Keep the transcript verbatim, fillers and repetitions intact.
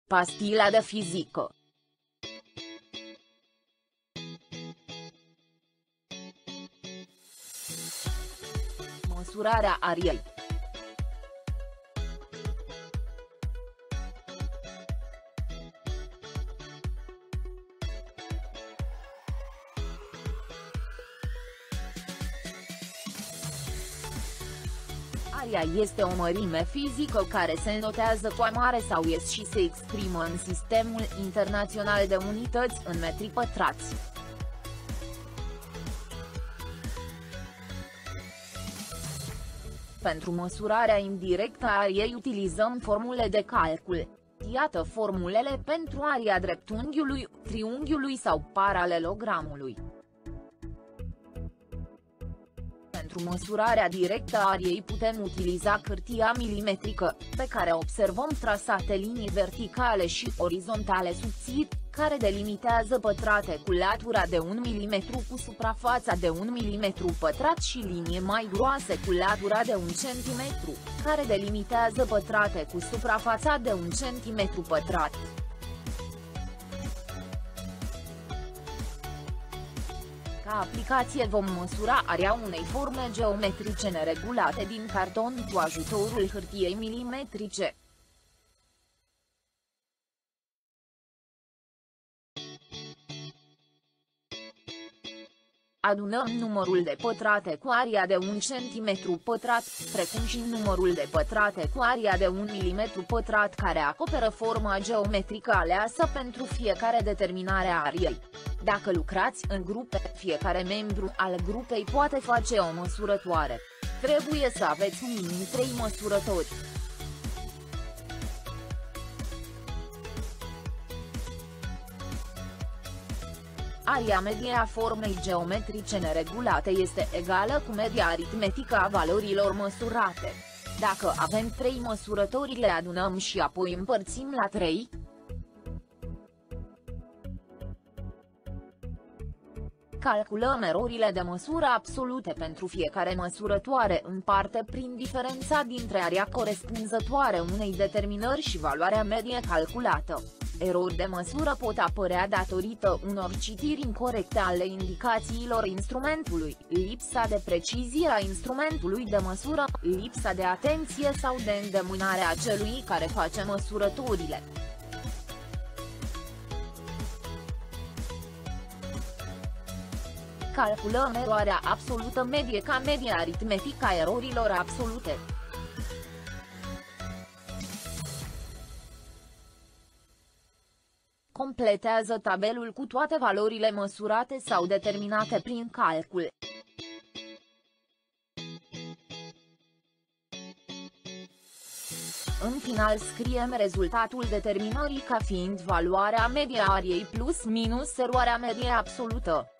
Pastila de fizică. Măsurarea ariei. Aria este o mărime fizică care se notează cu mare sau ies și se exprimă în Sistemul Internațional de Unități în metri pătrați. Pentru măsurarea indirectă a ariei utilizăm formule de calcul. Iată formulele pentru aria dreptunghiului, triunghiului sau paralelogramului. Pentru măsurarea directă a ariei putem utiliza hârtia milimetrică, pe care observăm trasate linii verticale și orizontale subțiri, care delimitează pătrate cu latura de un milimetru cu suprafața de un milimetru pătrat și linii mai groase cu latura de un centimetru, care delimitează pătrate cu suprafața de un centimetru pătrat. Ca aplicație vom măsura area unei forme geometrice neregulate din carton cu ajutorul hârtiei milimetrice. Adunăm numărul de pătrate cu aria de un centimetru pătrat, precum și numărul de pătrate cu aria de un milimetru pătrat care acoperă forma geometrică aleasă pentru fiecare determinare a ariei. Dacă lucrați în grupe, fiecare membru al grupei poate face o măsurătoare. Trebuie să aveți minim trei măsurători. Aria medie a formei geometrice neregulate este egală cu media aritmetică a valorilor măsurate. Dacă avem trei măsurători, le adunăm și apoi împărțim la trei. Calculăm erorile de măsură absolute pentru fiecare măsurătoare în parte prin diferența dintre area corespunzătoare unei determinări și valoarea medie calculată. Erori de măsură pot apărea datorită unor citiri incorecte ale indicațiilor instrumentului, lipsa de precizie a instrumentului de măsură, lipsa de atenție sau de îndemânare a celui care face măsurătorile. Calculăm eroarea absolută medie ca medie aritmetică a erorilor absolute. Completează tabelul cu toate valorile măsurate sau determinate prin calcul. În final scriem rezultatul determinării ca fiind valoarea medie a ariei plus minus eroarea medie absolută.